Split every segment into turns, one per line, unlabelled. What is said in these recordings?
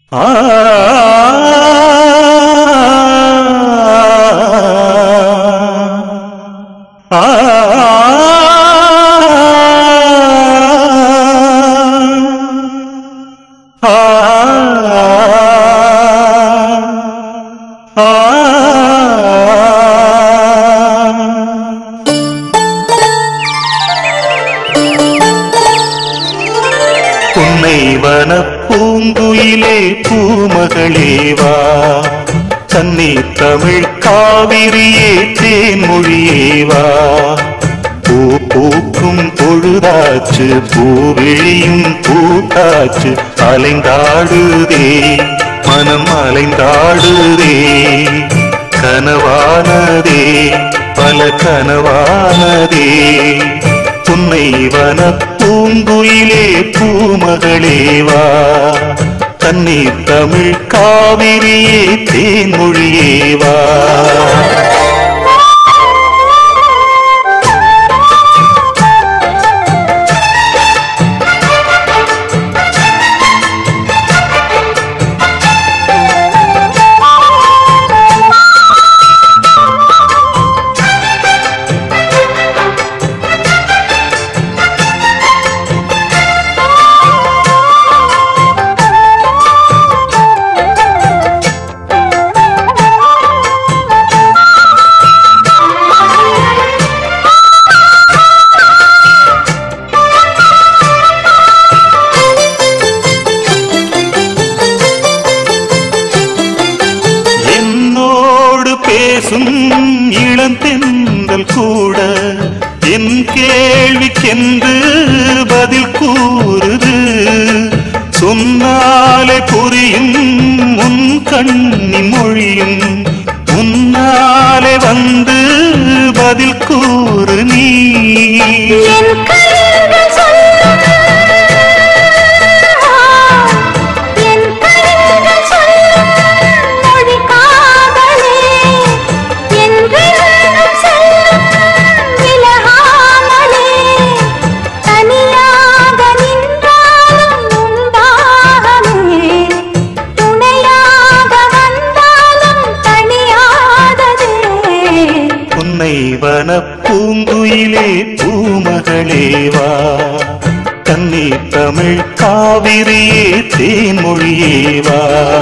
பூங்குயிலே பூமகளேவா தண்ணீர் தமிழ் காவிரியே தேன்மொழியேவா பூ பூக்கும் பொழுதாச்சு பூவிழியும் பூத்தாச்சு அலைந்தாடுதே மனம் அலைந்தாடுதே கனவானதே பல கனவானதே துன்னை வன பூங்குயிலே பூமகளேவா தண்ணீர் தமிழ் காவிரியே தேன்மொழியேவா இளந்தென்றல் கூட என் கேள்விக்கென்று பதில் கூறுது சொன்னாலே புரியும் உன் கண்ணின் மொழியும் முன்னாலே வந்து பதில் கூறு நீ வன பூங்குயிலே பூமகளேவா தண்ணீர் தமிழ் காவிரியே தேன்மொழியேவா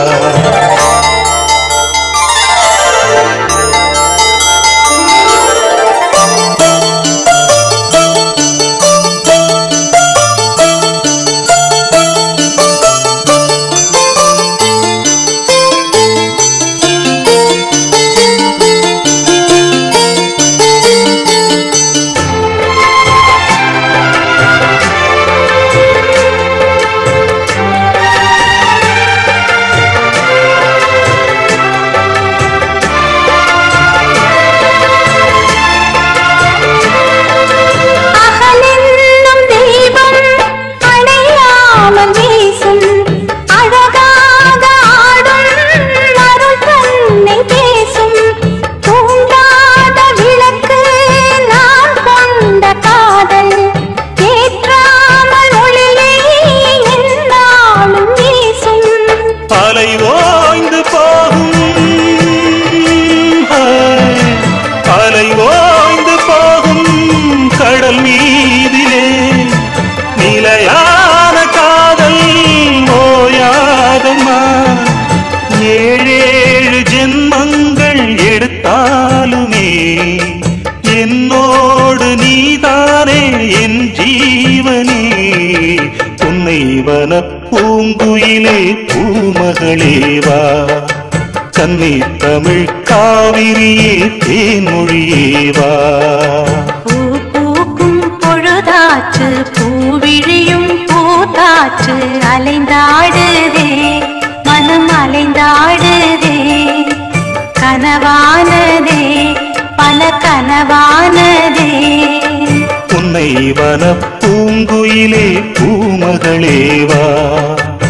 கடல் மீதிலே நிலையான காதல் ஓயாதம்மா ஏழேழு ஜென்மங்கள் எடுத்தாலுமே என்னோடு நீதானே என் ஜீவனே உன்னை வன பூங்குயிலே பூமகளேவா தண்ணீர் தமிழ் காவிரியே தேன்மொழியேவா
பொழுதாச்சு பூவிழியும் பூத்தாச்சு அலைந்தாடுதே மனம் அலைந்தாடுதே கனவானதே பல கனவானதே
உன்னை வன பூங்குயிலே பூமகளேவா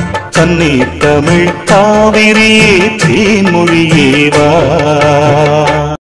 தண்ணீர் தமிழ் காவிரியே தேன்மொழியேவா